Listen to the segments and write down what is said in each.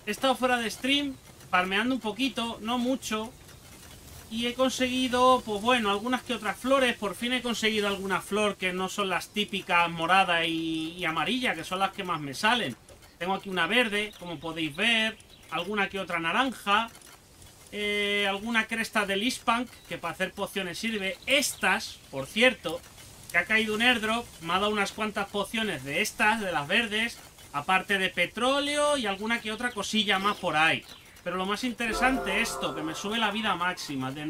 He estado fuera de stream, farmeando un poquito, no mucho. Y he conseguido, pues bueno, algunas que otras flores. Por fin he conseguido alguna flor que no son las típicas morada y amarilla, que son las que más me salen. Tengo aquí una verde, como podéis ver. Alguna que otra naranja. Alguna cresta de Lispunk, que para hacer pociones sirve. Estas, por cierto, que ha caído un airdrop, me ha dado unas cuantas pociones de estas, de las verdes. Aparte de petróleo y alguna que otra cosilla más por ahí. Pero lo más interesante es esto, que me sube la vida máxima de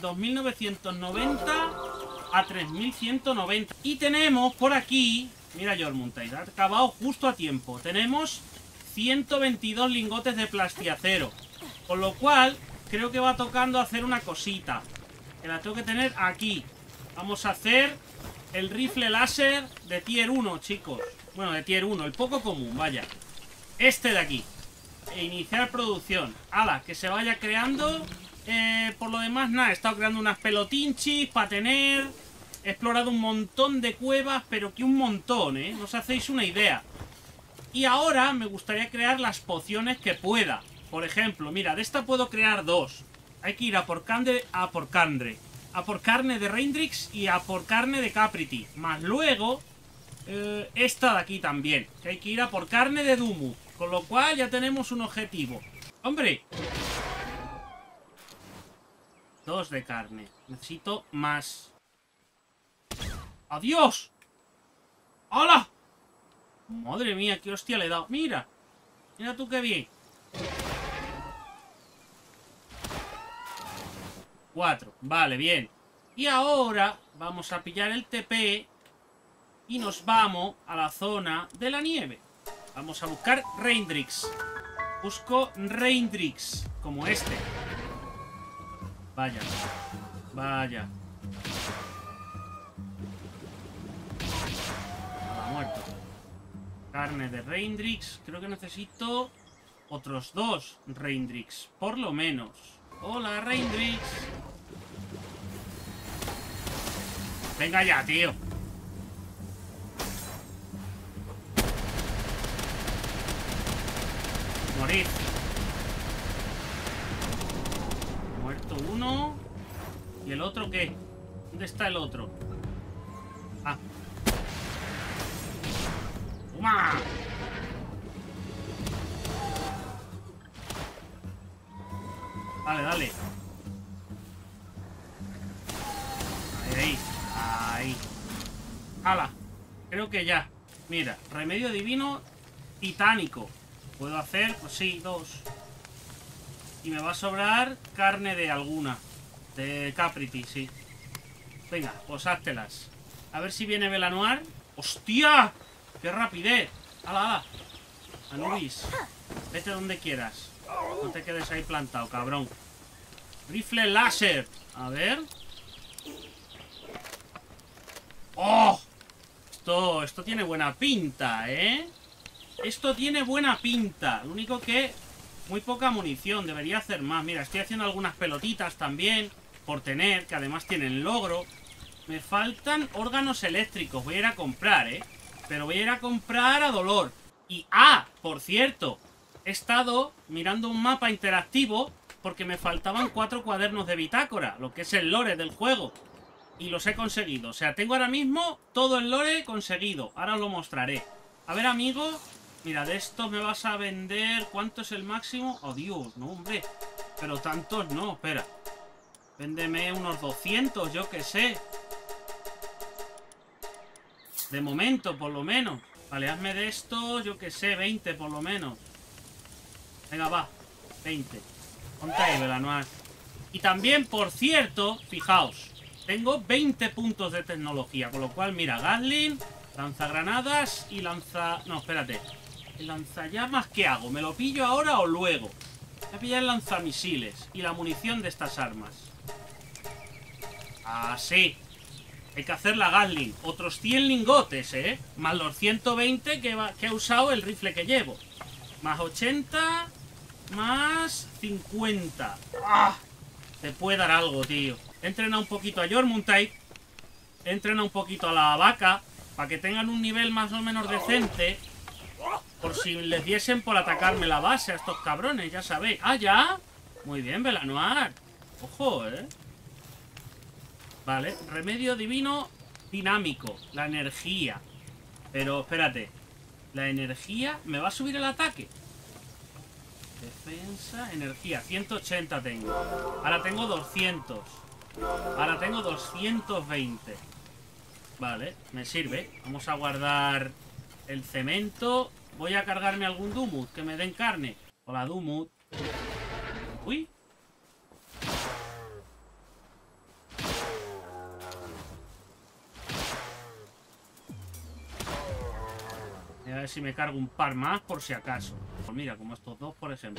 2990 a 3190. Y tenemos por aquí, mira Jormuntais, ha acabado justo a tiempo. Tenemos 122 lingotes de plastiacero. Con lo cual, creo que va tocando hacer una cosita. Que la tengo que tener aquí. Vamos a hacer el rifle láser de tier 1, chicos. Bueno, de tier 1, el poco común, vaya. Este de aquí. E iniciar producción. ¡Hala! Que se vaya creando. Por lo demás, nada. He estado creando unas pelotinchis para tener. He explorado un montón de cuevas, pero que un montón, ¿eh? No os hacéis una idea. Y ahora me gustaría crear las pociones que pueda. Por ejemplo, mira, de esta puedo crear dos. Hay que ir a por carne de Reindrix y a por carne de Capriti. Más luego, esta de aquí también. Que hay que ir a por carne de Dumu. Con lo cual ya tenemos un objetivo. ¡Hombre! 2 de carne. Necesito más. ¡Adiós! ¡Hala! Madre mía, qué hostia le he dado. Mira. Mira tú qué bien. 4. Vale, bien. Y ahora vamos a pillar el TP y nos vamos a la zona de la nieve. Vamos a buscar Reindrix. Busco Reindrix, como este. Vaya. Vaya. Ha muerto. Carne de Reindrix. Creo que necesito otros 2 Reindrix, por lo menos. Hola, Reindrix. Venga ya, tío. Morir. Muerto uno. ¿Y el otro qué? ¿Dónde está el otro? Ah. ¡Toma! Dale, dale. Ahí, ahí. ¡Hala! Creo que ya. Mira, remedio divino titánico. Puedo hacer, pues sí, 2. Y me va a sobrar carne de alguna. De Capriti, sí. Venga, pues háztelas. A ver si viene Belanoir. ¡Hostia! ¡Qué rapidez! ¡Hala, hala! Anubis, vete donde quieras. No te quedes ahí plantado, cabrón. Rifle láser. A ver. ¡Oh! Esto tiene buena pinta, ¿eh? Esto tiene buena pinta. Lo único que... muy poca munición. Debería hacer más. Mira, estoy haciendo algunas pelotitas también. Por tener, que además tienen logro. Me faltan órganos eléctricos. Voy a ir a comprar, ¿eh? Pero voy a ir a comprar a dolor. Y... ¡ah! Por cierto, he estado mirando un mapa interactivo porque me faltaban 4 cuadernos de bitácora. Lo que es el lore del juego. Y los he conseguido. O sea, tengo ahora mismo todo el lore conseguido. Ahora os lo mostraré. A ver, amigo. Mira, de estos me vas a vender... ¿cuánto es el máximo? ¡Oh, Dios! No, hombre. Pero tantos no, espera. Véndeme unos 200, yo qué sé. De momento, por lo menos. Vale, hazme de estos, yo qué sé, 20 por lo menos. Venga, va. 20. Ponte ahí, Belanoir. Y también, por cierto, fijaos. Tengo 20 puntos de tecnología. Con lo cual, mira, Gatling, lanzagranadas y lanza... no, espérate. ¿El lanzallamas qué hago? ¿Me lo pillo ahora o luego? Voy a pillar el lanzamisiles y la munición de estas armas. Así. Hay que hacer la Gatling. Otros 100 lingotes, ¿eh? Más los 120 que ha usado el rifle que llevo. Más 80. Más 50. ¡Ah! Te puede dar algo, tío. He entrenado un poquito a Jormuntais. He entrenado un poquito a la vaca. Para que tengan un nivel más o menos decente. Por si les diesen por atacarme la base a estos cabrones, ya sabéis. ¡Ah, ya! Muy bien, Belanoir. Ojo, Vale, remedio divino dinámico. La energía. Pero, espérate. La energía... ¿Me va a subir el ataque? Defensa, energía. 180 tengo. Ahora tengo 200. Ahora tengo 220. Vale, me sirve. Vamos a guardar el cemento. Voy a cargarme algún Dumut que me den carne. Hola, Dumut. Uy. Voy a ver si me cargo un par más por si acaso. Pues mira, como estos dos, por ejemplo.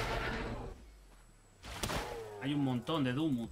Hay un montón de Dumut,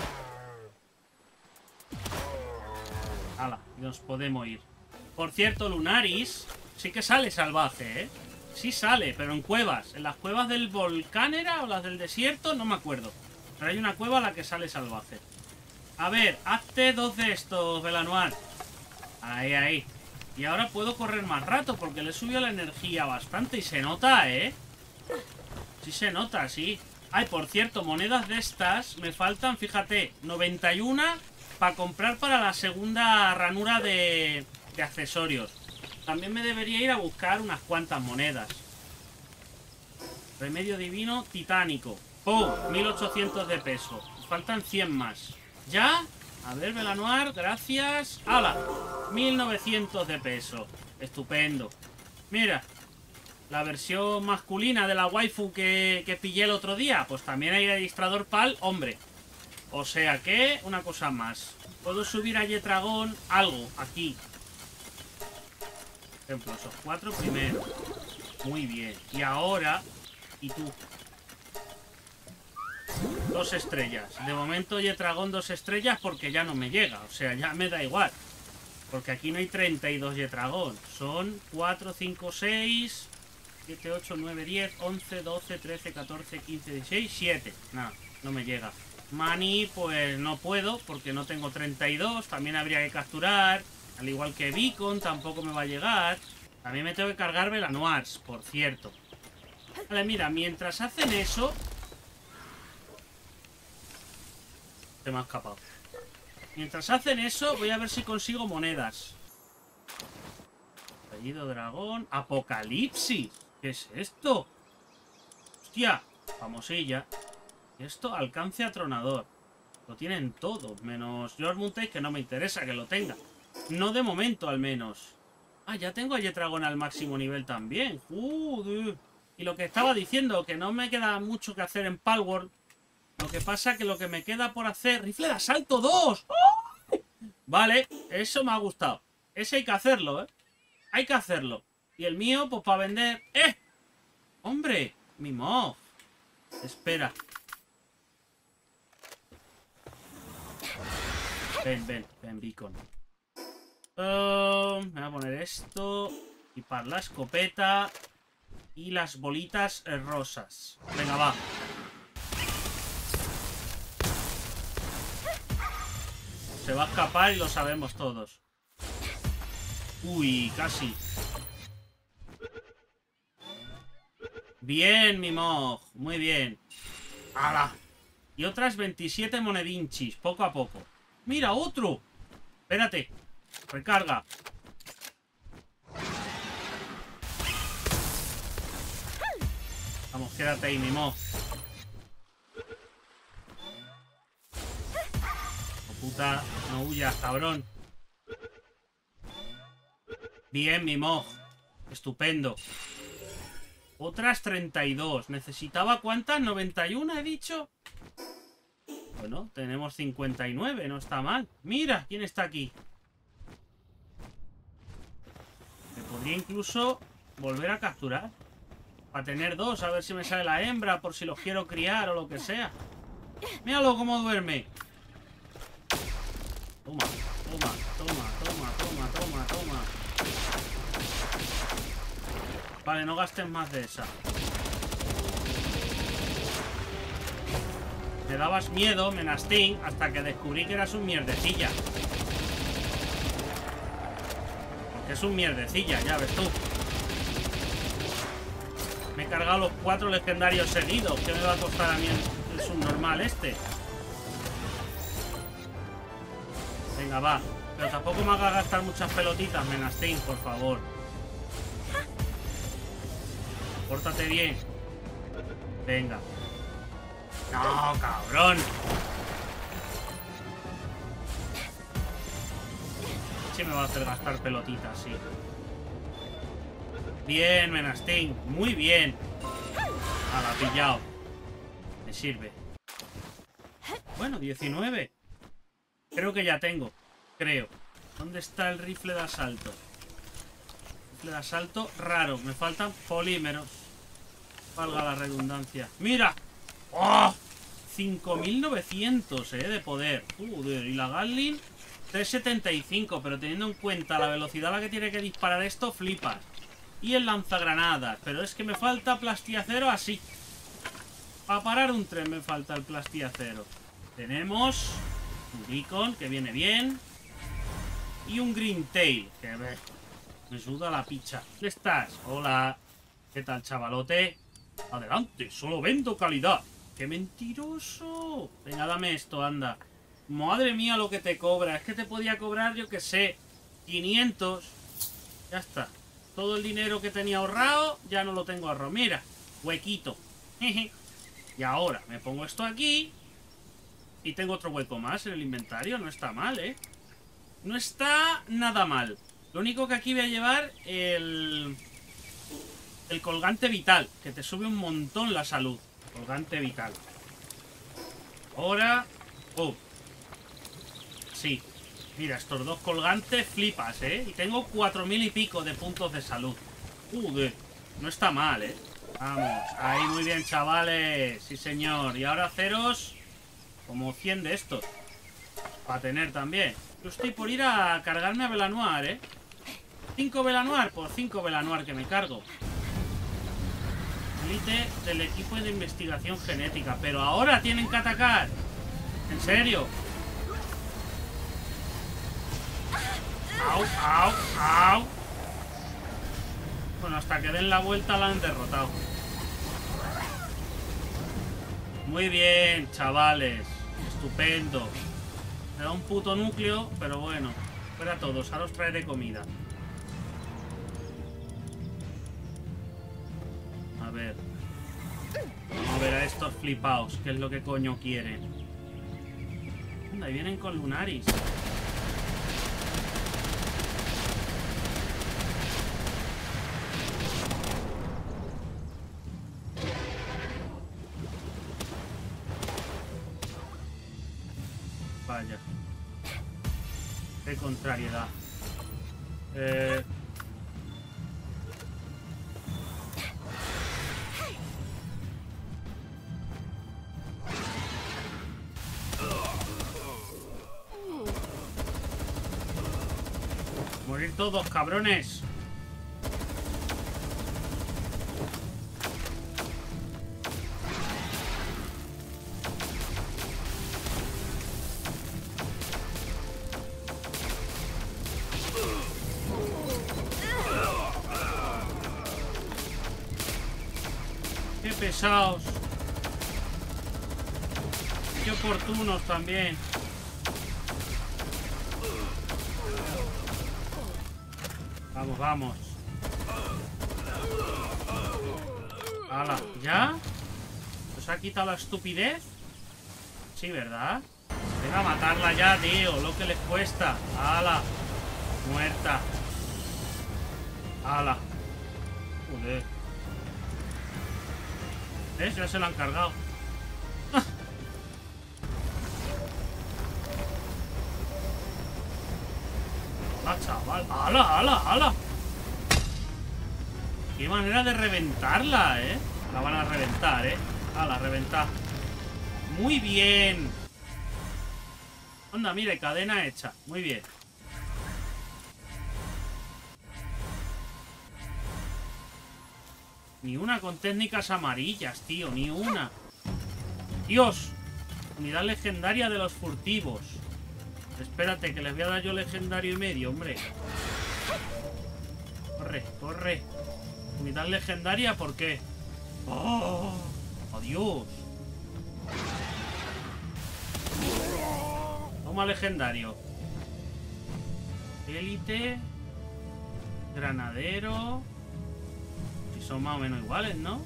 Hala, nos podemos ir. Por cierto, Lunaris sí que sale salvaje, Sí sale, pero en cuevas. En las cuevas del volcán era o las del desierto, no me acuerdo. Pero hay una cueva a la que sale salvaje. A ver, hazte 2 de estos, Belanoir. Ahí, ahí. Y ahora puedo correr más rato porque le subió la energía bastante. Y se nota, Sí se nota, sí. Ay, por cierto, monedas de estas me faltan, fíjate, 91 para comprar para la segunda ranura de accesorios. También me debería ir a buscar unas cuantas monedas. Remedio divino titánico. ¡Pum! 1800 de peso. Me faltan 100 más. ¿Ya? A ver, Belanoir, gracias. ¡Hala! 1900 de peso. Estupendo. Mira, la versión masculina de la waifu que pillé el otro día. Pues también hay registrador PAL, hombre. O sea que, una cosa más. Puedo subir a Yetragón algo aquí. Por ejemplo, esos 4 primero. Muy bien. Y ahora... ¿Y tú? 2 estrellas. De momento Yetragón 2 estrellas porque ya no me llega. O sea, ya me da igual. Porque aquí no hay 32 Yetragón. Son 4, 5, 6... 7, 8, 9, 10, 11, 12, 13, 14, 15, 16, 7. Nada, no me llega. Money, pues no puedo porque no tengo 32. También habría que capturar. Al igual que Beacon, tampoco me va a llegar. También me tengo que cargar Belanoirs, por cierto. Vale, mira, mientras hacen eso... Se me ha escapado. Mientras hacen eso, voy a ver si consigo monedas. Apellido dragón. Apocalipsis. ¿Qué es esto? Hostia, famosilla. Esto, alcance atronador. Lo tienen todos, menos George Montes, que no me interesa que lo tenga. No de momento, al menos. Ah, ya tengo a Yetragón al máximo nivel también. Joder. Y lo que estaba diciendo, que no me queda mucho que hacer en Palworld. Lo que pasa que lo que me queda por hacer... ¡Rifle de asalto 2! ¡Oh! Vale, eso me ha gustado. Ese hay que hacerlo, Hay que hacerlo. Y el mío, pues para vender... ¡Hombre! Mi Mog. Espera. Ven, Beacon. Me voy a poner esto. Y para la escopeta. Y las bolitas rosas. Venga, va. Se va a escapar y lo sabemos todos. Uy, casi. Bien, mi Mog. Muy bien. ¡Hala! Y otras 27 monedinchis, poco a poco. ¡Mira, otro! Espérate. Recarga. Vamos, quédate ahí, mi Mog. Oh, puta, no huyas, cabrón. Bien, mi Mog. Estupendo. Otras 32. ¿Necesitaba cuántas? ¿91 he dicho? Bueno, tenemos 59. No está mal. Mira, ¿quién está aquí? Me podría incluso volver a capturar. Para tener 2. A ver si me sale la hembra. Por si los quiero criar o lo que sea. Míralo cómo duerme. Toma, toma, toma, toma, toma, toma, toma. Vale, no gastes más de esa. Me dabas miedo, Menastín, hasta que descubrí que eras un mierdecilla. Porque es un mierdecilla, ya ves tú. cargado los 4 legendarios seguidos. ¿Qué me va a costar a mí el subnormal este? Venga, va. Pero tampoco me haga gastar muchas pelotitas, Menastín, por favor. Pórtate bien. Venga. No, cabrón. Sí me va a hacer gastar pelotitas, sí. Bien, Menastín. Muy bien. Hala, pillado. Me sirve. Bueno, 19. Creo que ya tengo. Creo. ¿Dónde está el rifle de asalto? Rifle de asalto raro. Me faltan polímeros. Valga la redundancia. ¡Mira! ¡Oh! 5.900, de poder. Joder, y la Gatling 375, pero teniendo en cuenta la velocidad a la que tiene que disparar esto, flipas. Y el lanzagranadas, pero es que me falta plastiacero así. Para parar un tren me falta el plastiacero. Tenemos un beacon, que viene bien. Y un green tail, que me suda la picha. ¿Dónde estás? Hola. ¿Qué tal, chavalote? Adelante, solo vendo calidad. ¡Qué mentiroso! Venga, dame esto, anda. Madre mía lo que te cobra. Es que te podía cobrar, yo que sé, 500. Ya está. Todo el dinero que tenía ahorrado, ya no lo tengo ahorrado. Mira, huequito. Y ahora me pongo esto aquí. Y tengo otro hueco más en el inventario. No está mal, ¿eh? No está nada mal. Lo único que aquí voy a llevar el colgante vital, que te sube un montón la salud. Colgante vital. Ahora... Oh. Sí. Mira, estos 2 colgantes flipas, ¿eh? Y tengo 4.000 y pico de puntos de salud. Joder. No está mal, ¿eh? Vamos. Ahí, muy bien, chavales. Sí, señor. Y ahora ceros... Como 100 de estos. Para tener también. Yo estoy por ir a cargarme a Velanoir, ¿eh? 5 Velanoir, por 5 Velanoir que me cargo. Elite del equipo de investigación genética. Pero ahora tienen que atacar. ¿En serio? ¡Au, au, au! Bueno, hasta que den la vuelta la han derrotado. Muy bien, chavales. Estupendo. Me da un puto núcleo, pero bueno. Fuera todos, ahora os traeré comida. A ver. Vamos a ver a estos flipaos. ¿Qué es lo que coño quieren? Anda, ahí vienen con Lunaris. Vaya. Qué contrariedad. Morir todos, cabrones. Qué pesados. Qué oportunos también. Vamos, vamos. ¡Hala! ¿Ya? ¿Os ha quitado la estupidez? Sí, ¿verdad? Venga a matarla ya, tío. Lo que les cuesta. ¡Hala! Muerta. ¡Hala! Joder. ¿Ves? Ya se lo han cargado. ¡Ah, chaval! ¡Hala, hala, hala! ¡Qué manera de reventarla, eh! La van a reventar, eh. ¡Hala, reventar! ¡Muy bien! Anda, mire, cadena hecha. Muy bien. Ni una con técnicas amarillas, tío. Ni una. ¡Dios! Unidad legendaria de los furtivos. Espérate, que les voy a dar yo legendario y medio, hombre. Corre, corre. Unidad legendaria, ¿por qué? ¡Oh! ¡Adiós! Toma legendario. Élite. Granadero. Si son más o menos iguales, ¿no?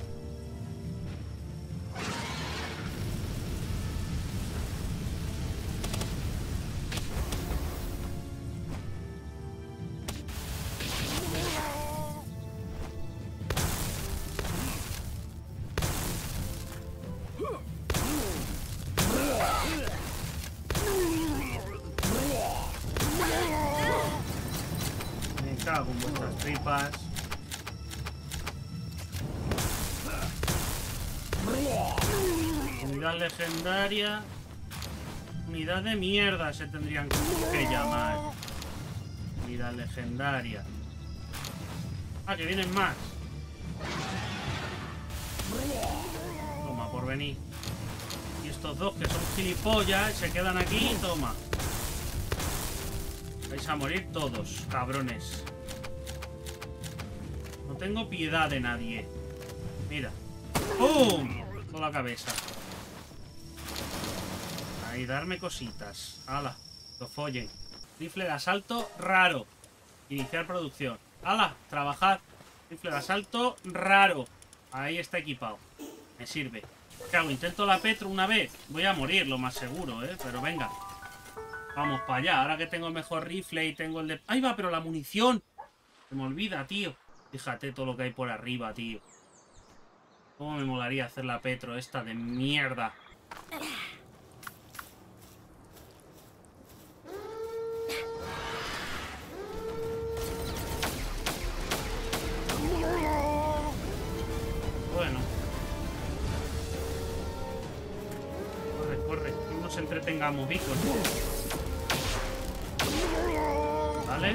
Con vuestras tripas. Unidad legendaria. Unidad de mierda se tendrían que llamar. Unidad legendaria. Ah, que vienen más. Toma, por venir. Y estos dos que son gilipollas se quedan aquí. Toma. Vais a morir todos, cabrones. No tengo piedad de nadie. Mira. ¡Pum! Con la cabeza. Ahí, darme cositas. ¡Hala! Lo follen. Rifle de asalto raro. Iniciar producción. ¡Hala! Trabajar. Rifle de asalto raro. Ahí está equipado. Me sirve. ¿Qué hago? Intento la Petro una vez. Voy a morir, lo más seguro, ¿eh? Pero venga. Vamos para allá. Ahora que tengo el mejor rifle y tengo el de... ¡Ahí va! Pero la munición. Se me olvida, tío. Fíjate todo lo que hay por arriba, tío. Cómo me molaría hacer la Petro esta de mierda. Bueno. Corre, corre. Que no nos entretengamos, Victor. ¿Vale?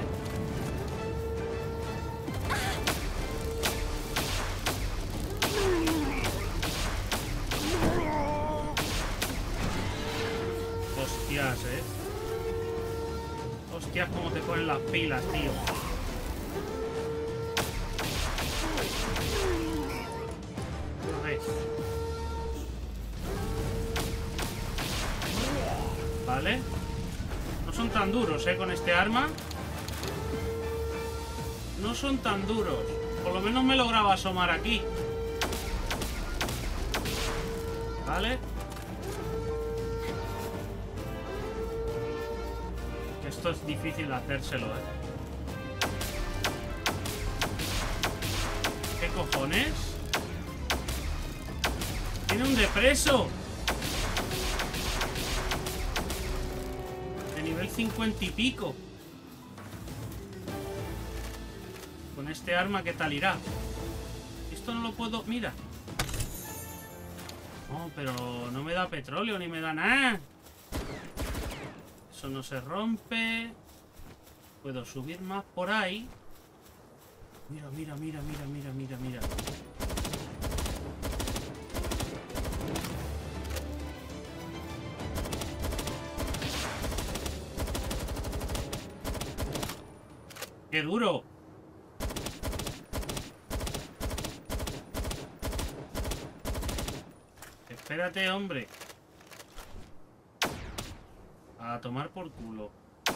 Hostias, Hostias, cómo te ponen las pilas, tío. Vale. No son tan duros, con este arma. No son tan duros. Por lo menos me lograba asomar aquí. Vale. Esto es difícil hacérselo, ¿Qué cojones? ¡Tiene un depreso! De nivel 50 y pico. Con este arma, ¿qué tal irá? Esto no lo puedo... Mira. No, pero no me da petróleo ni me da nada. Eso no se rompe. Puedo subir más por ahí. Mira, mira, mira, mira, mira, mira, mira. ¡Qué duro! Espérate, hombre. A tomar por culo.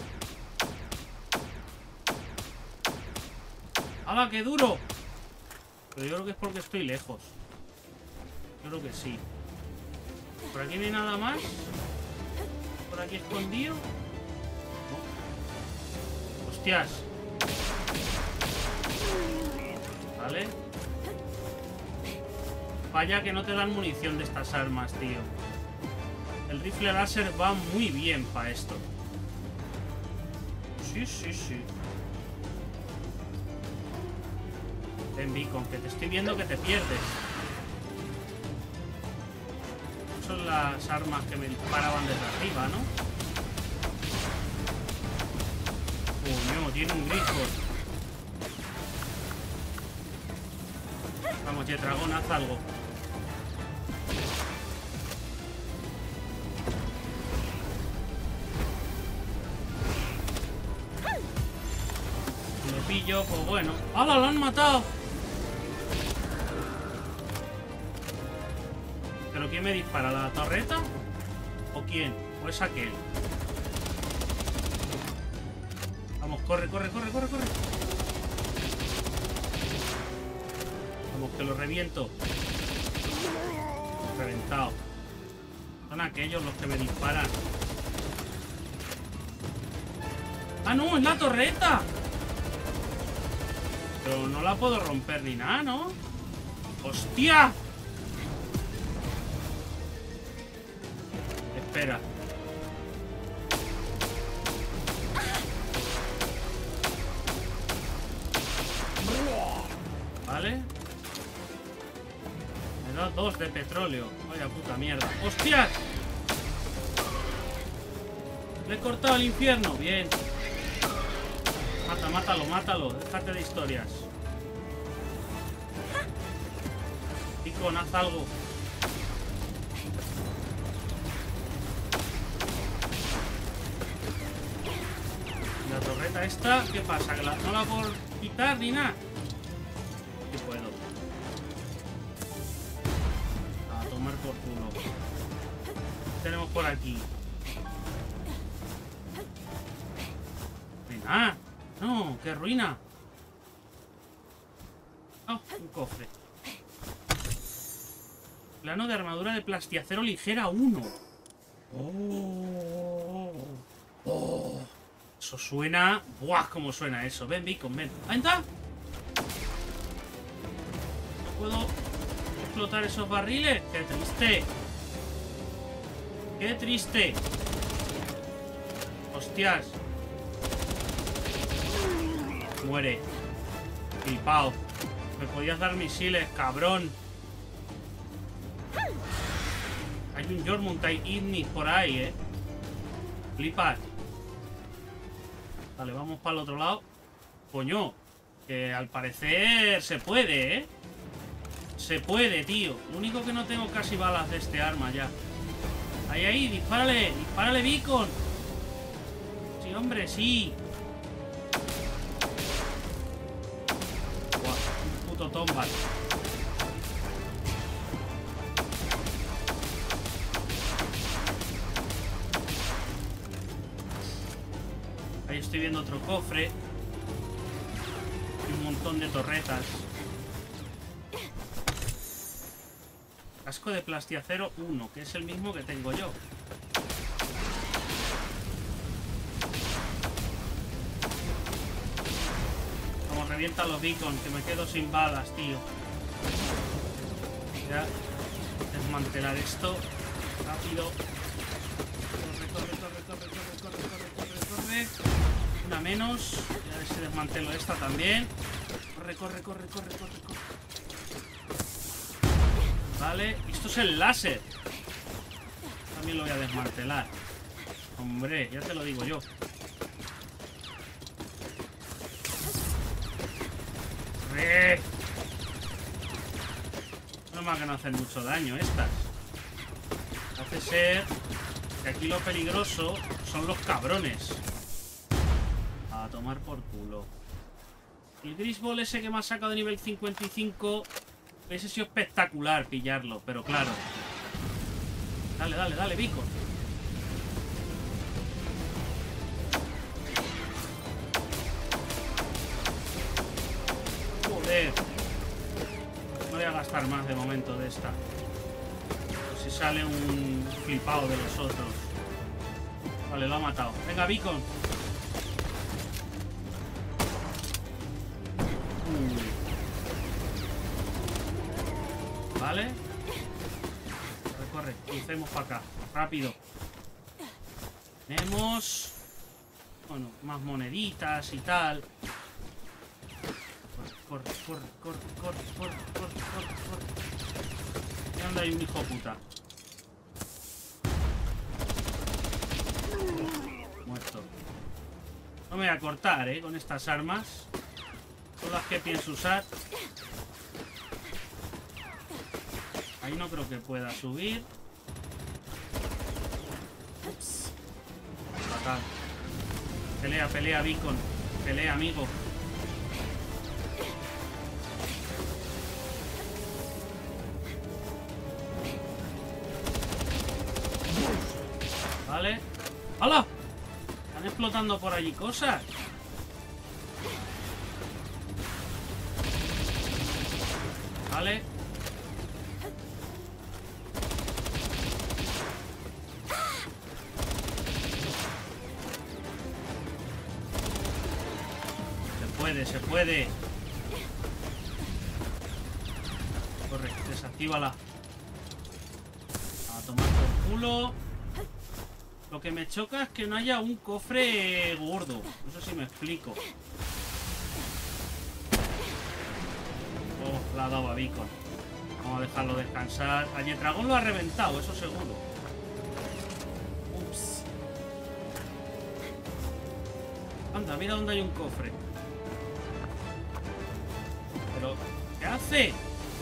¡Hala, qué duro! Pero yo creo que es porque estoy lejos. Yo creo que sí. ¿Por aquí no hay nada más? ¿Por aquí escondido? No. ¡Hostias! Vale. Vaya que no te dan munición de estas armas, tío. El rifle láser va muy bien para esto. Sí, sí, sí. Ven, Beacon, que te estoy viendo que te pierdes. Son las armas que me disparaban desde arriba, ¿no? Coño, tiene un grifo. Vamos, Jetragón, haz algo. Si lo pillo, pues bueno. ¡Hala, lo han matado! quién me dispara? ¿La torreta? ¿O quién? ¿O es aquel? Vamos, corre, corre, corre, corre, corre. Vamos, que lo reviento. Reventado. Son aquellos los que me disparan. ¡Ah, no! ¡Es la torreta! Pero no la puedo romper ni nada, ¿no? ¡Hostia! Espera. Vale. Me da 2 de petróleo. Vaya puta mierda. ¡Hostias! Le he cortado el infierno. Bien. Mátalo, mátalo. Déjate de historias. Icon, haz algo. La torreta esta, ¿qué pasa? ¿Que no la puedo quitar ni nada? Sí puedo. A tomar por culo. ¿Qué tenemos por aquí? ¡Ah! ¡No! ¡Qué ruina! ¡Oh! Un cofre. Plano de armadura de plastiacero ligera 1. ¡Oh! ¡Oh! Eso suena... ¡Buah! ¿Cómo suena eso? Ven, Beacon, ven. ¡Ahí está! ¿No puedo explotar esos barriles? ¡Qué triste! ¡Qué triste! ¡Hostias! Muere. Flipao. Me podías dar misiles, cabrón. Hay un Jormungandr Ignis por ahí, Flipas. Vale, vamos para el otro lado. Coño. Que al parecer se puede, Se puede, tío. Lo único que no tengo casi balas de este arma ya. Ahí, ahí, dispárale. Dispárale, Beacon. Sí, hombre, sí. Tombas. Ahí estoy viendo otro cofre y un montón de torretas. Casco de plastiacero 1, que es el mismo que tengo yo. Revienta los Beacon, que me quedo sin balas, tío. Ya. Desmantelar esto. Rápido. Corre, corre, corre, corre, corre, corre, corre, corre, corre. Una menos. Ya a ver si desmantelo esta también. Corre, corre, corre, corre, corre, corre. Vale. Esto es el láser. También lo voy a desmantelar. Hombre, ya te lo digo yo. No más que no hacen mucho daño estas. Hace ser que aquí lo peligroso son los cabrones. A tomar por culo. El Grisball ese que me ha sacado de nivel 55, ese ha sido espectacular pillarlo, pero claro. Dale, dale, dale, Beacon. Joder. No voy a gastar más de momento de esta. Por si sale un flipado de los otros. Vale, lo ha matado. Venga, Beacon. Vale. Corre, corre. Crucemos para acá. Rápido. Tenemos... Bueno, más moneditas y tal. Corre, corre, corre, corre, corre, corre, corre, corre. ¿Y dónde hay un hijo puta? Muerto. No me voy a cortar, con estas armas. Son las que pienso usar. Ahí no creo que pueda subir. Ups. Fatal. Pelea, pelea, Beacon. Pelea, amigo. Vale. ¡Hala! Están explotando por allí cosas. Vale. Se puede. Corre, desactívala. A tomar por culo. Lo que me choca es que no haya un cofre gordo. Eso sí me explico. Oh, la ha dado a Beacon. Vamos a dejarlo descansar. A Yetragón lo ha reventado, eso seguro. Ups. Anda, mira dónde hay un cofre. Pero, ¿qué hace?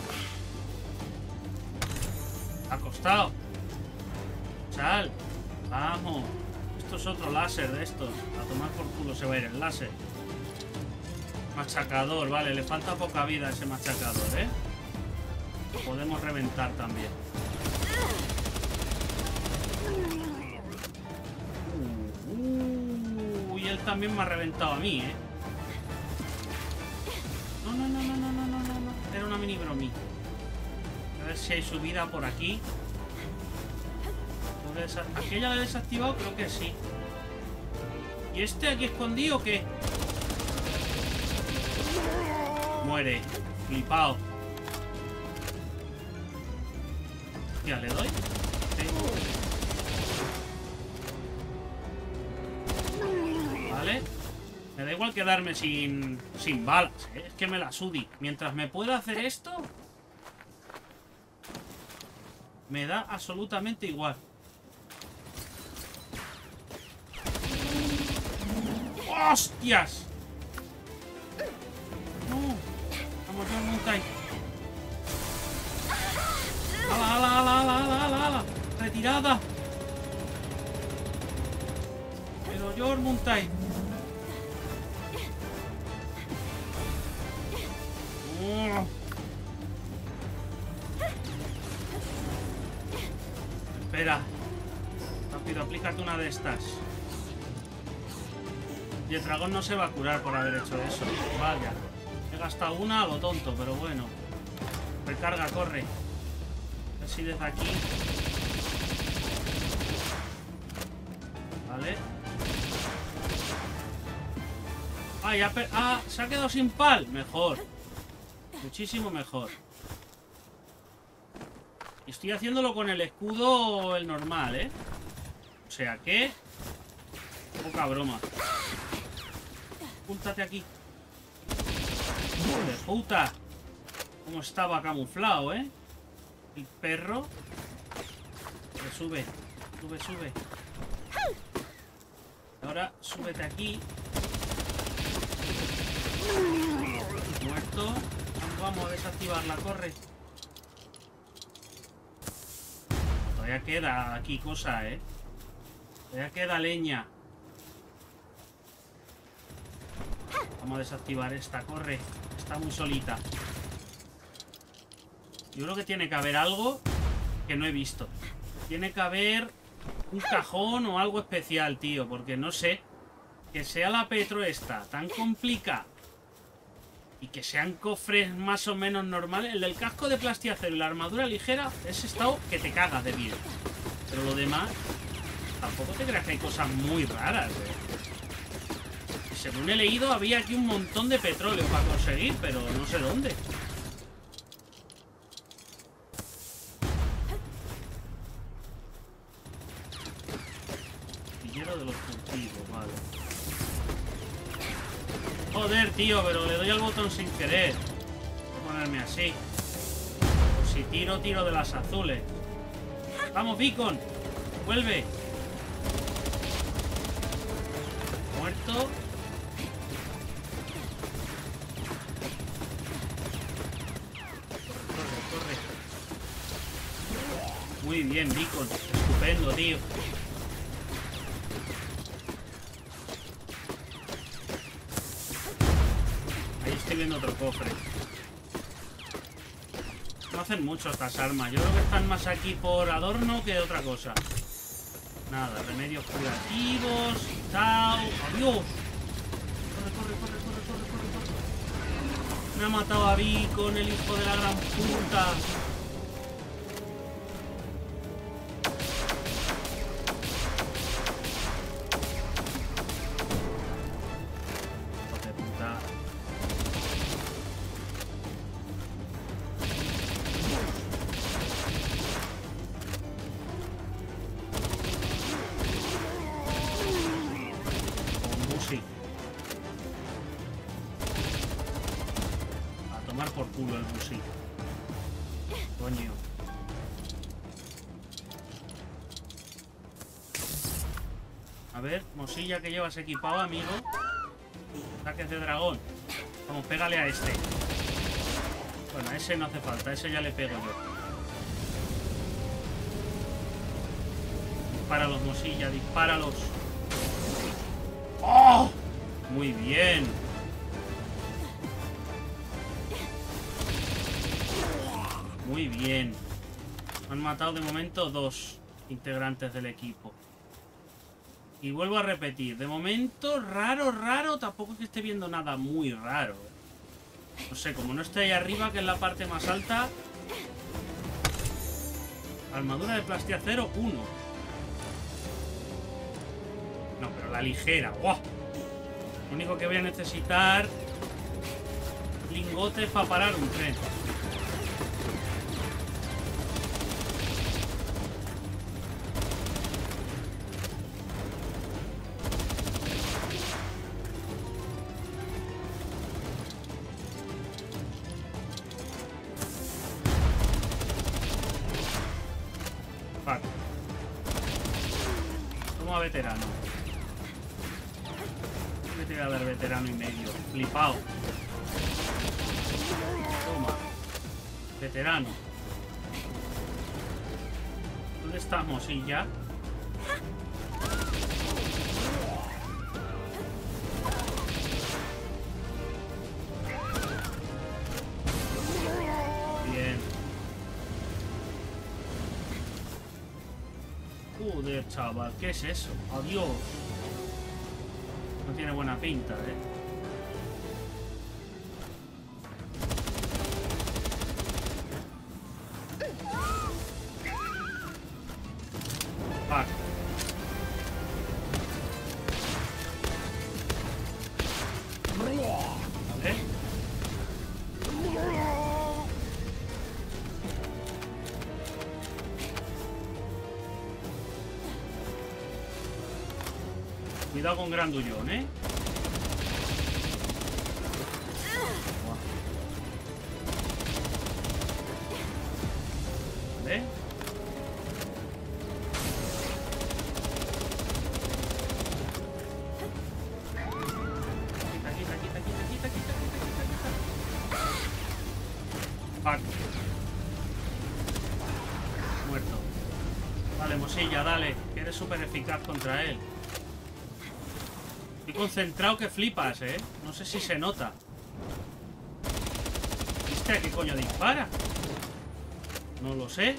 Acostado. Sal. Vamos. Esto es otro láser de estos. A tomar por culo se va a ir el láser. Machacador, vale. Le falta poca vida a ese machacador, ¿eh? Lo podemos reventar también. Y él también me ha reventado a mí, ¿eh? No. Era una mini bromi. A ver si hay subida por aquí. ¿Aquella la he desactivado? Creo que sí. ¿Y este aquí escondido o qué? Muere. Flipado. Hostia, ¿le doy? Sí. Vale. Me da igual quedarme sin balas, ¿eh? Es que me la sudi. Mientras me pueda hacer esto, me da absolutamente igual. ¡Hostias! No. Vamos, John Mountain. ¡Ala! ¡Retirada! Pero John Mountain. Espera. Rápido, aplícate una de estas. Y el dragón no se va a curar por haber hecho eso. Vaya. He gastado una a lo tonto, pero bueno. Recarga, corre. A ver si desde aquí. Vale. Se ha quedado sin pal. Mejor. Muchísimo mejor. Y estoy haciéndolo con el escudo el normal, ¿eh? O sea que... poca broma. Púntate aquí. ¡Hijo de puta! Cómo estaba camuflado, ¿eh? El perro. Sube. Sube. Ahora súbete aquí. Muerto. Vamos a desactivarla, corre. Todavía queda aquí cosa, ¿eh? Todavía queda leña. Vamos a desactivar esta, corre. Está muy solita. Yo creo que tiene que haber algo que no he visto. Tiene que haber un cajón o algo especial, tío. Porque no sé. Que sea la Petro esta tan complicada. Y que sean cofres más o menos normales. El del casco de plastiacero y la armadura ligera, ese estado que te cagas de bien. Pero lo demás, tampoco te creas que hay cosas muy raras, Y según he leído, había aquí un montón de petróleo para conseguir, pero no sé dónde. Pillero de los cultivos, vale. Joder, tío, pero le doy al botón sin querer. Voy a ponerme así. Por si tiro de las azules. ¡Vamos, Beacon! ¡Vuelve! Muerto. Corre. Muy bien, Beacon. Estupendo, tío. Estoy viendo otro cofre. No hacen mucho estas armas. Yo creo que están más aquí por adorno que otra cosa. Nada, remedios curativos. Chao. Adiós. Corre, corre, corre, corre, corre, corre, corre. Me ha matado a Beacon, el hijo de la gran puta. Hijo de puta. Por culo el busi. Coño. A ver, Mosilla, que llevas equipado, amigo. Ataques de dragón. Vamos, pégale a este. Bueno, a ese no hace falta, a ese ya le pego yo. Dispáralos, Mosilla, dispáralos. ¡Oh! Muy bien. Muy bien. Han matado de momento 2 integrantes del equipo. Y vuelvo a repetir. De momento, raro. Tampoco es que esté viendo nada muy raro. No sé, como no estoy ahí arriba, que es la parte más alta. Armadura de plastiacero 1. No, pero la ligera. ¡Guau! Lo único que voy a necesitar... lingotes para parar un tren. Toma veterano. ¿Qué te voy a dar veterano y medio? Flipao. Toma. Veterano. ¿Dónde está Mosilla? Joder, chaval, ¿qué es eso? Adiós. No tiene buena pinta, Fuck. ¿Vale? Cuidado con Grandullón, ¿eh? ¿Vale? Quita. Fuck. Muerto. Vale, Mosilla, dale. Que eres súper eficaz contra él. Estoy concentrado que flipas, ¿eh? No sé si se nota. ¿Viste a qué coño dispara? No lo sé.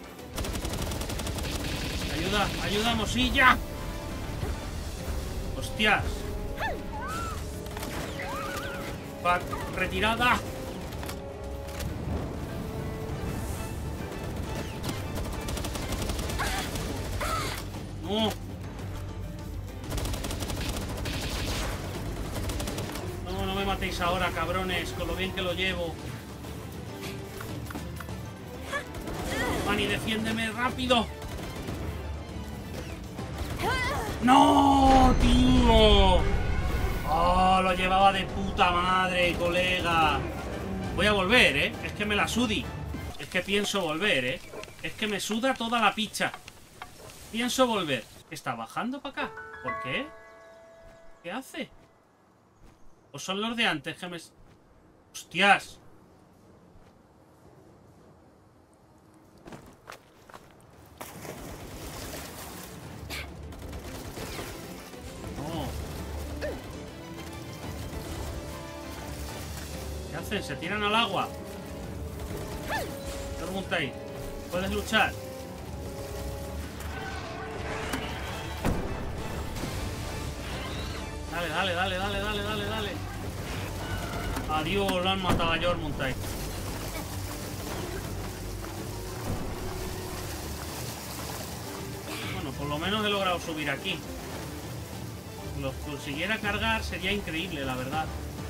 Ayuda, Mosilla. Hostias. Fuck, retirada. No. No me matéis ahora, cabrones, con lo bien que lo llevo. Manny, defiéndeme rápido. ¡No, tío! ¡Oh, lo llevaba de puta madre, colega! Voy a volver, ¿eh? Es que me la sudi. Es que pienso volver, ¿eh? Es que me suda toda la picha. Pienso volver. ¿Está bajando para acá? ¿Por qué? ¿Qué hace? ¿O son los de antes que me... ¡Hostias! No. ¿Qué hacen? ¿Se tiran al agua? ¿Qué pregunta ahí? ¿Puedes luchar? Dale, dale, dale, dale, dale, dale, dale. Adiós, lo han matado a Jormungandr. Bueno, por lo menos he logrado subir aquí. Si los consiguiera cargar sería increíble, la verdad.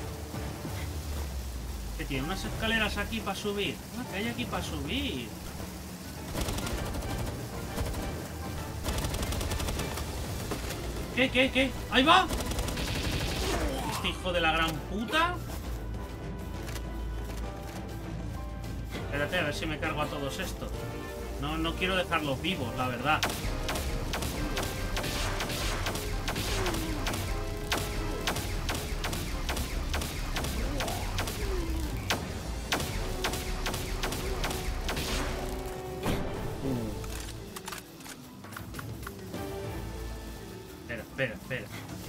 Que tiene unas escaleras aquí para subir. Ah, que hay aquí para subir. ¿Qué? ¡Ahí va! Este hijo de la gran puta. Espérate, a ver si me cargo a todos estos. No quiero dejarlos vivos, la verdad. Espera.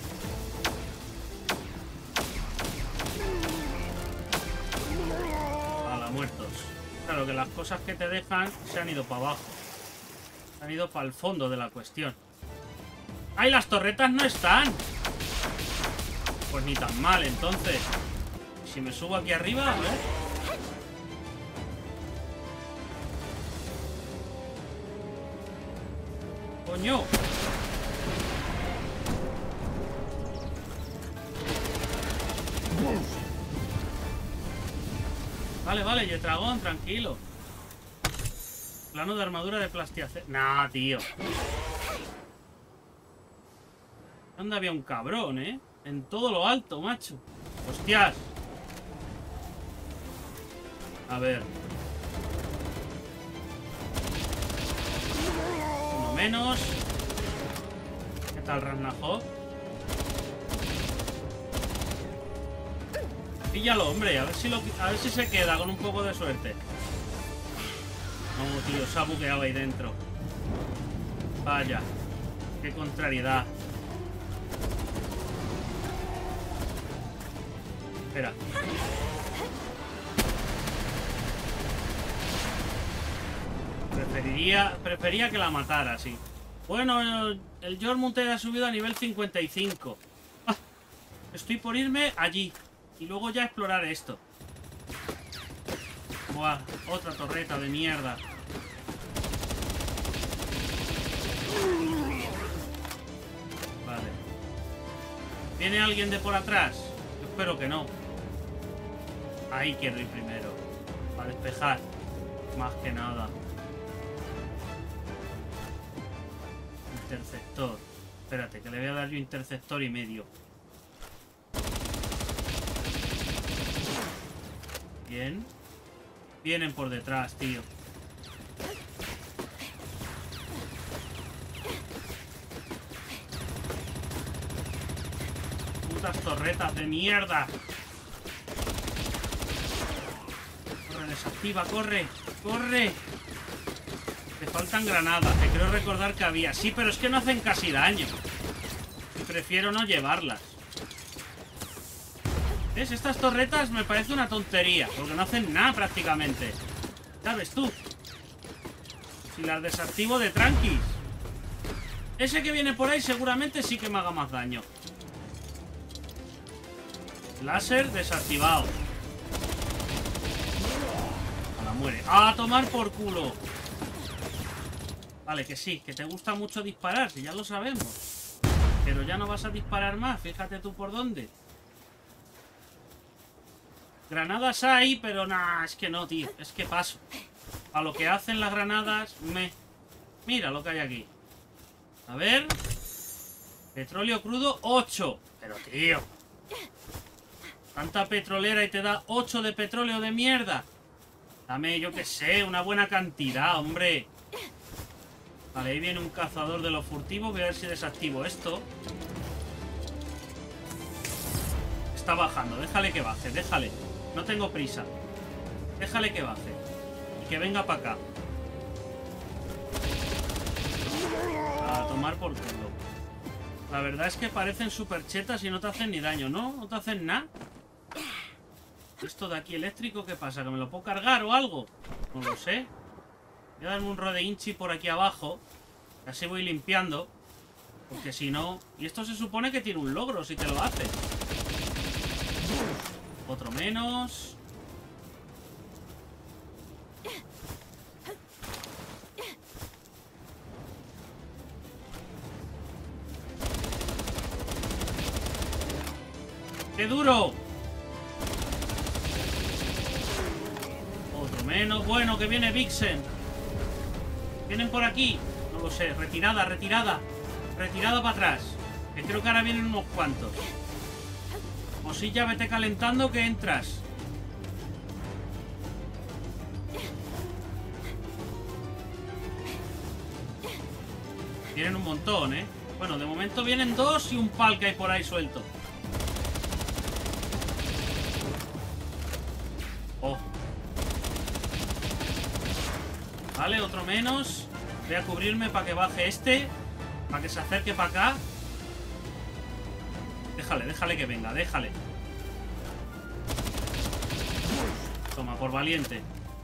Hala, muertos. Claro que las cosas que te dejan se han ido para abajo. Se han ido para el fondo de la cuestión. ¡Ay, las torretas no están! Pues ni tan mal, entonces. Si me subo aquí arriba, a ver. ¡Coño! Vale, Yetragón, tranquilo. Plano de armadura de plastiacero. Nah, tío. ¿Dónde había un cabrón, eh? En todo lo alto, macho. ¡Hostias! A ver. Uno menos. ¿Qué tal, Ragnarok? Píllalo, hombre, a ver si se queda con un poco de suerte. No, tío, se ha bugueado ahí dentro. Vaya, qué contrariedad. Espera. Prefería que la matara, sí. Bueno, el Jormungandr ha subido a nivel 55. Ah, estoy por irme allí. Y luego ya explorar esto. Buah, otra torreta de mierda. Vale. ¿Viene alguien de por atrás? Yo espero que no. Ahí quiero ir primero. Para despejar. Más que nada. Interceptor. Espérate, que le voy a dar yo interceptor y medio. Bien. Vienen por detrás, tío. Putas torretas de mierda. Corre, desactiva, corre. ¡Corre! Te faltan granadas, que creo recordar que había. Sí, pero es que no hacen casi daño. Y prefiero no llevarlas. ¿Ves? Estas torretas me parece una tontería, porque no hacen nada prácticamente. ¿Sabes tú? Si las desactivo de tranquis. Ese que viene por ahí seguramente sí que me haga más daño. Láser desactivado. Ahora muere. ¡A tomar por culo! Vale, que sí, que te gusta mucho disparar, si ya lo sabemos. Pero ya no vas a disparar más, fíjate tú por dónde. Granadas hay, pero nada, es que no, tío. Es que paso. A lo que hacen las granadas, Mira lo que hay aquí. A ver. Petróleo crudo, 8. Pero, tío. Tanta petrolera y te da 8 de petróleo de mierda. Dame, yo qué sé, una buena cantidad, hombre. Vale, ahí viene un cazador de los furtivos. Voy a ver si desactivo esto. Está bajando, déjale que baje, déjale. No tengo prisa. Déjale que baje. Y que venga para acá. A tomar por culo. La verdad es que parecen super chetas y no te hacen ni daño, ¿no? No te hacen nada. ¿Esto de aquí eléctrico qué pasa? ¿Que me lo puedo cargar o algo? No lo sé. Voy a darme un rode inchi por aquí abajo. Así voy limpiando. Porque si no... Y esto se supone que tiene un logro si te lo hace. Otro menos. ¡Qué duro! Otro menos. Bueno, que viene Vixen. Vienen por aquí. No lo sé. Retirada, retirada. Retirada para atrás. Que creo que ahora vienen unos cuantos. Mosilla, vete calentando que entras. Vienen un montón, ¿eh? Bueno, de momento vienen dos y un pal que hay por ahí suelto. Oh. Vale, otro menos. Voy a cubrirme para que baje este. Para que se acerque para acá. Déjale, déjale que venga, déjale. Toma, por valiente.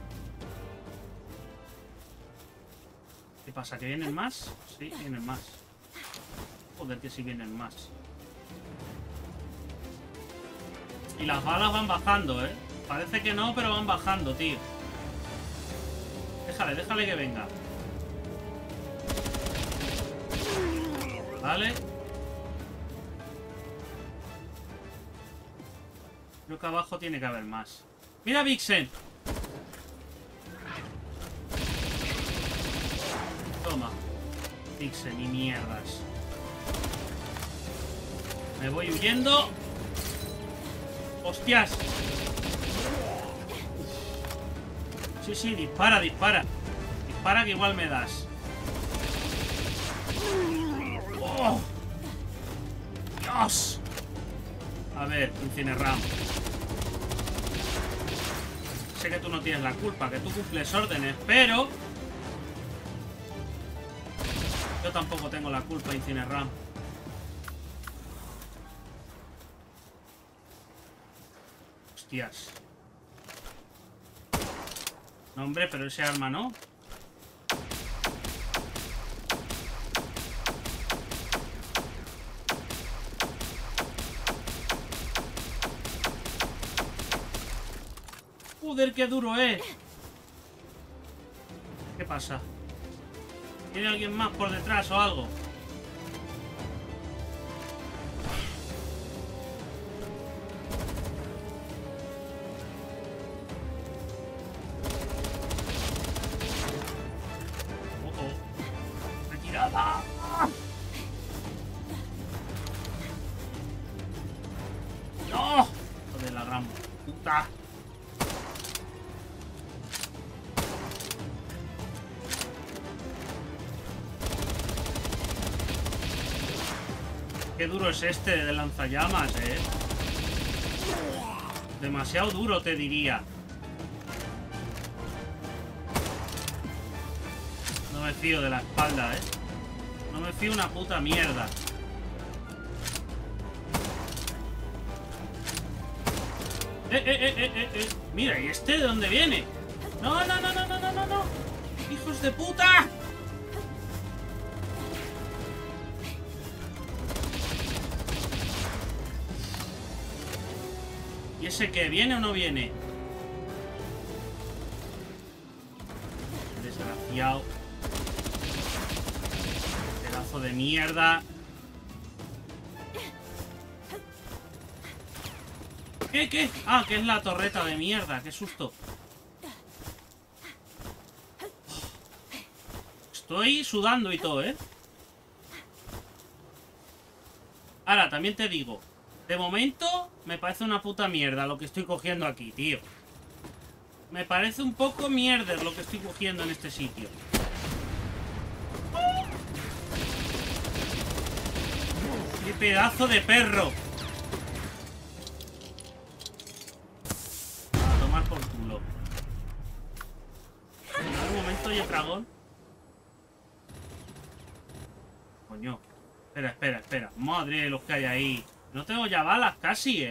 ¿Qué pasa? ¿Que vienen más? Sí, vienen más. Joder, que sí vienen más. Y las balas van bajando, ¿eh? Parece que no, pero van bajando, tío. Déjale, déjale que venga. Vale. Creo que abajo tiene que haber más. ¡Mira, Vixen! Toma. Vixen y mierdas. Me voy huyendo. ¡Hostias! Sí, sí, dispara, dispara. Dispara que igual me das. ¡Oh! ¡Dios! A ver, Incineram. Sé que tú no tienes la culpa, que tú cumples órdenes, pero... yo tampoco tengo la culpa, Incineram. Hostias. No, hombre, pero ese arma no. Joder, qué duro es. ¿Qué pasa? ¿Tiene alguien más por detrás o algo? ¡Retirada! ¡No! Joder, la gran puta. Qué duro es este de lanzallamas, Demasiado duro, te diría. No me fío de la espalda, No me fío una puta mierda. Mira, ¿y este de dónde viene? No, no, no, no, no, no, no, no. ¡Hijos de puta! ¿Y ese qué? ¿Viene o no viene? Desgraciado. Pedazo de mierda. ¿Qué? Ah, que es la torreta de mierda. Qué susto. Estoy sudando y todo, Ahora, también te digo. De momento, me parece una puta mierda lo que estoy cogiendo aquí, tío. Me parece un poco mierder lo que estoy cogiendo en este sitio. ¡Qué pedazo de perro! A tomar por culo. En algún momento hay dragón. Coño. Espera. Madre, los que hay ahí. No tengo ya balas casi,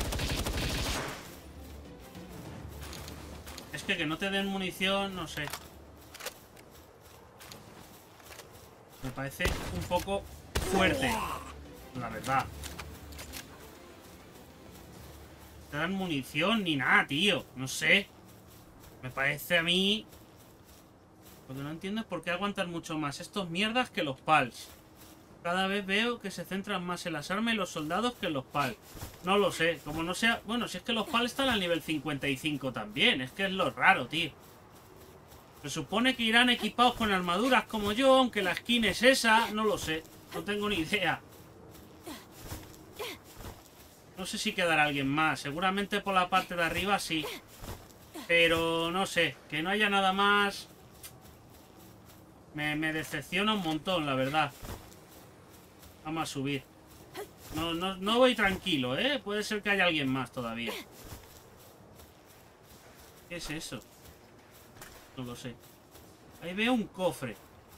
Es que no te den munición, no sé. Me parece un poco fuerte, la verdad. No te dan munición ni nada, tío. No sé. Me parece a mí... Lo que no entiendo es por qué aguantan mucho más estos mierdas que los PALs. Cada vez veo que se centran más en las armas y los soldados que en los PAL. No lo sé, como no sea... Bueno, si es que los PAL están al nivel 55 también. Es que es lo raro, tío. Se supone que irán equipados con armaduras como yo, aunque la skin es esa. No lo sé, no tengo ni idea. No sé si quedará alguien más. Seguramente por la parte de arriba sí. Pero no sé, que no haya nada más... Me decepciona un montón, la verdad. Vamos a subir. No voy tranquilo, ¿eh? Puede ser que haya alguien más todavía. ¿Qué es eso? No lo sé. Ahí veo un cofre.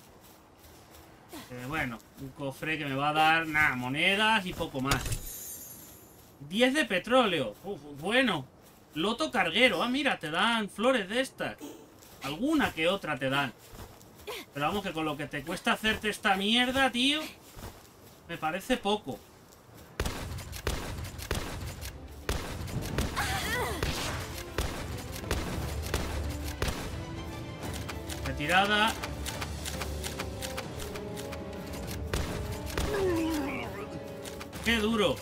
Bueno, un cofre que me va a dar, nada, monedas y poco más. 10 de petróleo. Bueno. Loto carguero. Ah, mira, te dan flores de estas. Alguna que otra te dan. Pero vamos, que con lo que te cuesta hacerte esta mierda, tío, me parece poco. Retirada. ¡Qué duro!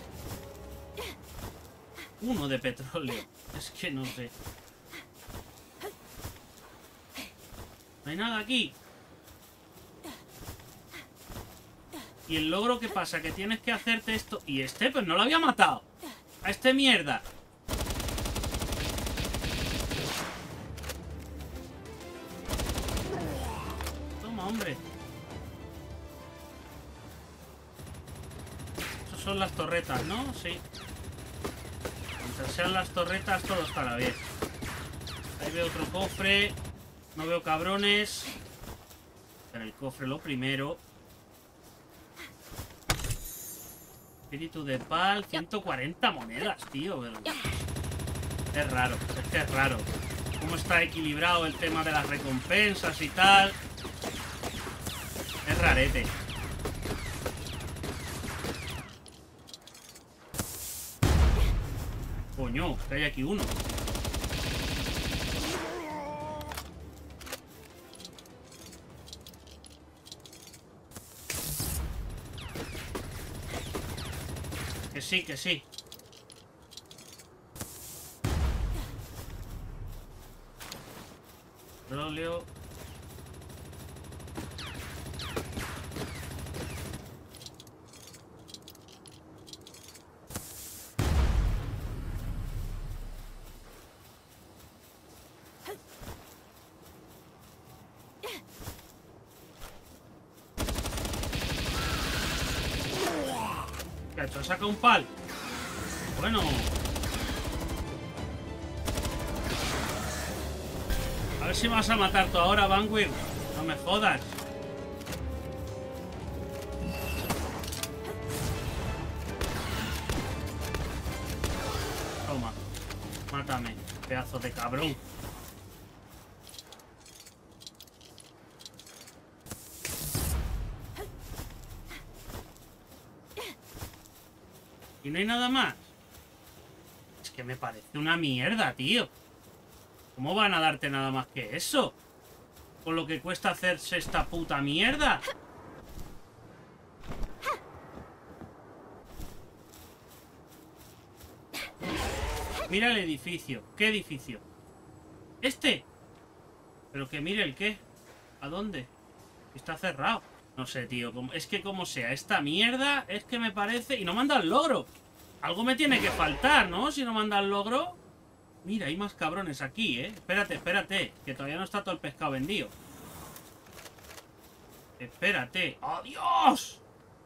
1 de petróleo. Es que no sé. No hay nada aquí. ¿Y el logro qué pasa? Que tienes que hacerte esto. Y este, pues no lo había matado. A este mierda. Toma, hombre. Esas son las torretas, ¿no? Sí. Mientras sean las torretas, todo estará bien. Ahí veo otro cofre. No veo cabrones. Pero el cofre lo primero. Espíritu de pal. 140 monedas, tío. Pero... es raro. Es que es raro. Cómo está equilibrado el tema de las recompensas y tal. Es rarete. Coño, que hay aquí uno. Que sí, que sí. Petróleo. ¿Qué ha hecho? ¿Saca un pal? Bueno. A ver si vas a matar tú ahora, Vanguard. No me jodas. Toma. Mátame, pedazo de cabrón. ¿Y no hay nada más? Es que me parece una mierda, tío. ¿Cómo van a darte nada más que eso? Con lo que cuesta hacerse esta puta mierda. Mira el edificio. ¿Qué edificio? ¿Este? Pero que mire el qué. ¿A dónde? Está cerrado. No sé, tío. Es que como sea esta mierda, es que me parece... Y no manda el logro. Algo me tiene que faltar, ¿no? Si no manda el logro. Mira, hay más cabrones aquí, ¿eh? Espérate, espérate. Que todavía no está todo el pescado vendido. Espérate. ¡Adiós!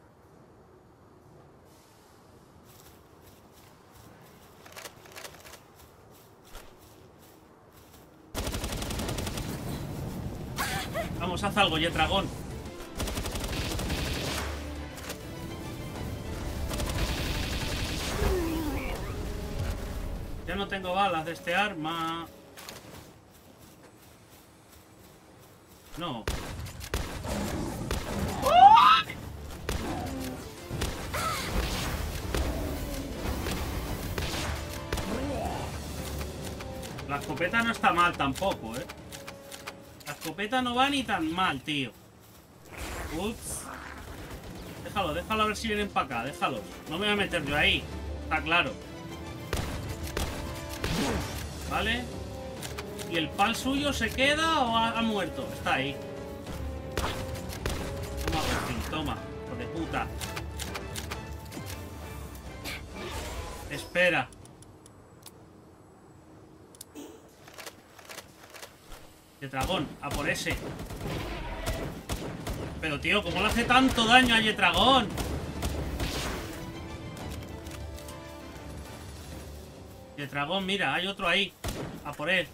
Vamos, haz algo, Yetragón. Ya no tengo balas de este arma. No. La escopeta no está mal tampoco, ¿eh? La escopeta no va ni tan mal, tío. Ups. Déjalo, déjalo a ver si vienen para acá, déjalo. No me voy a meter yo ahí, está claro. Vale. ¿Y el pal suyo se queda o ha muerto? Está ahí. Toma, por fin, toma. Hijo de puta. Espera. De dragón, a por ese. Pero tío, ¿cómo le hace tanto daño a Yetragón? Yetragón, mira, hay otro ahí. A por él.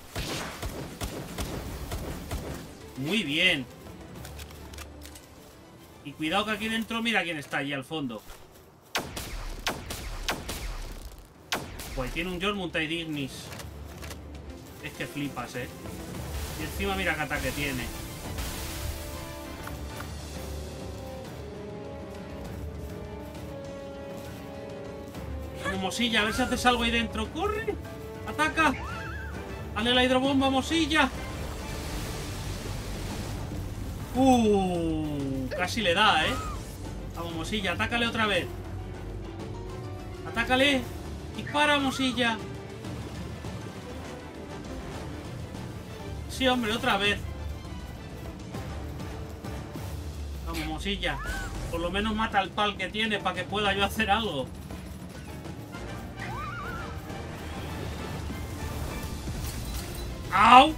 Muy bien. Y cuidado que aquí dentro, mira quién está allí al fondo. Pues tiene un Jormungand Ignis. Es que flipas, ¿eh? Y encima mira qué ataque tiene. Mosilla, a ver si haces algo ahí dentro. ¡Corre! ¡Ataca! ¡Dale la hidrobomba, Mosilla! Casi le da, ¿eh? Vamos, Mosilla, atácale otra vez. ¡Atácale! ¡Dispara, Mosilla! Sí, hombre, otra vez. Vamos, Mosilla. Por lo menos mata al pal que tiene para que pueda yo hacer algo. ¡Au!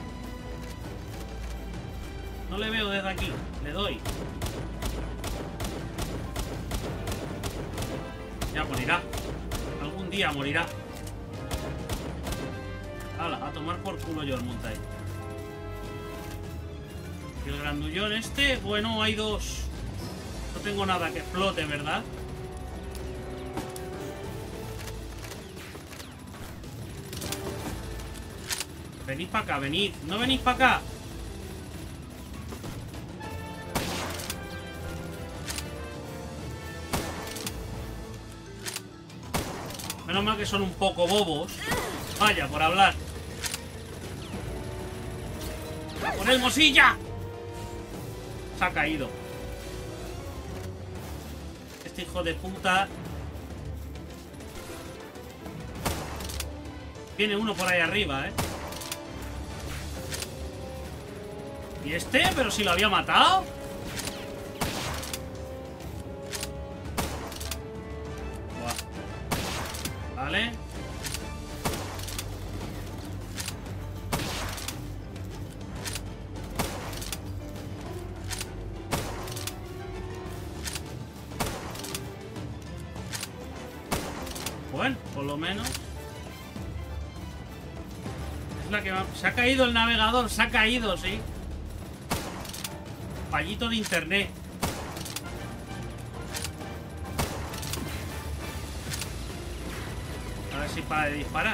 No le veo desde aquí. Le doy. Ya morirá. Algún día morirá. Hala, a tomar por culo Jormungand. Y el grandullón este, bueno, hay dos. No tengo nada que explote, ¿verdad? Venid para acá, venid. ¿No venís para acá? Menos mal que son un poco bobos. Vaya, por hablar. ¡Por el Mosilla! Se ha caído. Este hijo de puta. Tiene uno por ahí arriba, ¿eh? ¿Y este? ¿Pero si lo había matado? Buah. Vale. Bueno, por lo menos. Es la que va... Se ha caído el navegador, se ha caído, sí. Fallito de internet. A ver si para de disparar.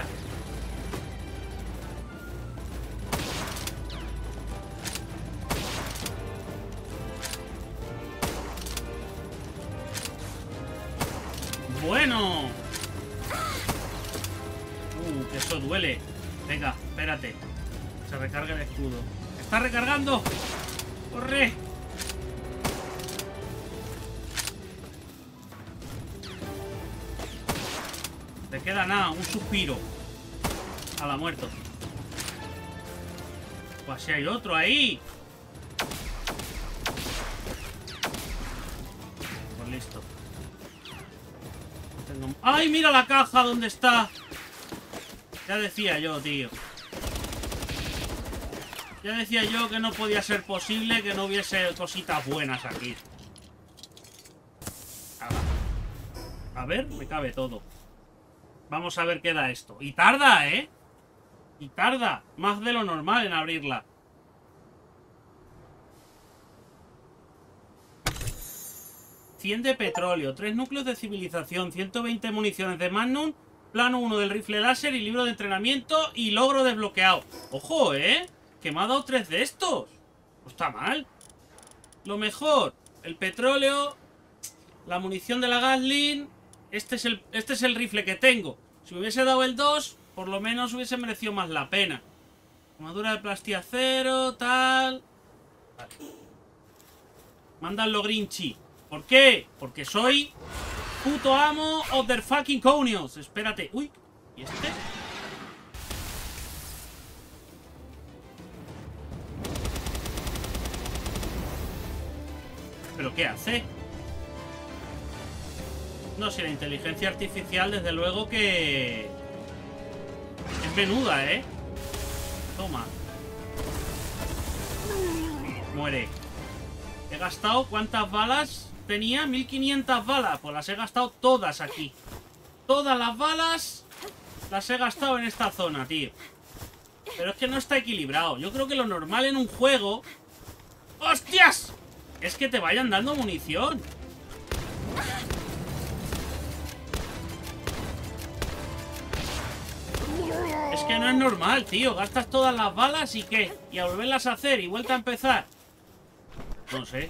Bueno. Que eso duele. Venga, espérate. Se recarga el escudo. ¡Está recargando! ¡Corre! Te queda nada, un suspiro. A la muerto. Pues si hay otro ahí. Pues listo. ¡Ay, mira la caja! ¿Dónde está? Ya decía yo, tío. Ya decía yo que no podía ser posible que no hubiese cositas buenas aquí. A ver, me cabe todo. Vamos a ver qué da esto. Y tarda, ¿eh? Y tarda. Más de lo normal en abrirla. $100 de petróleo, 3 núcleos de civilización, 120 municiones de Magnum, plano 1 del rifle láser y libro de entrenamiento y logro desbloqueado. ¡Ojo, eh! Que me ha dado 3 de estos. No está mal. Lo mejor, el petróleo, la munición de la Gatling. Este es el rifle que tengo. Si me hubiese dado el 2, por lo menos hubiese merecido más la pena. Armadura de plastiacero, tal... Vale. Mándalo, Grinchy. ¿Por qué? Porque soy puto amo of the fucking conios. Espérate. Uy, ¿y este? ¿Pero qué hace? No, si la inteligencia artificial, desde luego que... es menuda, ¿eh? Toma. Muere. He gastado... ¿cuántas balas tenía? 1500 balas. Pues las he gastado todas aquí. Todas las balas las he gastado en esta zona, tío. Pero es que no está equilibrado. Yo creo que lo normal en un juego... ¡Hostias! Es que te vayan dando munición. Es que no es normal, tío. Gastas todas las balas y ¿qué? Y a volverlas a hacer y vuelta a empezar. No sé.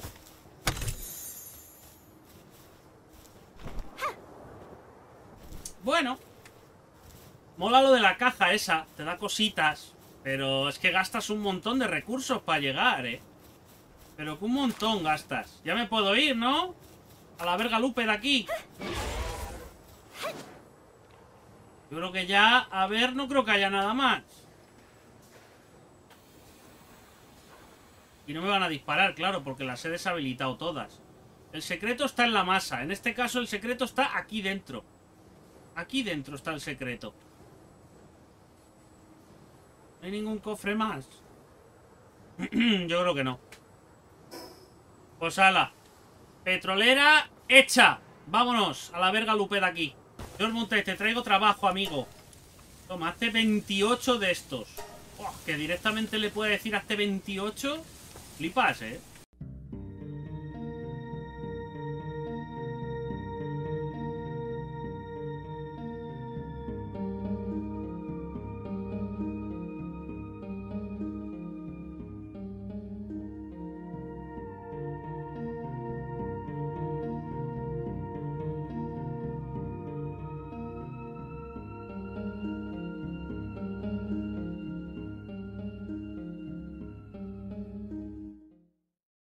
Bueno. Mola lo de la caja esa. Te da cositas. Pero es que gastas un montón de recursos para llegar, Pero que un montón gastas. Ya me puedo ir, ¿no? A la verga Lupe de aquí. Yo creo que ya... A ver, no creo que haya nada más. Y no me van a disparar, claro, porque las he deshabilitado todas. El secreto está en la masa. En este caso el secreto está aquí dentro. Aquí dentro está el secreto. ¿No hay ningún cofre más? Yo creo que no. Pues ala. Petrolera hecha. Vámonos a la verga Lupe de aquí. George Montes, te traigo trabajo, amigo. Toma, hazte 28 de estos. Oh, que directamente le puede decir hazte 28. Flipas,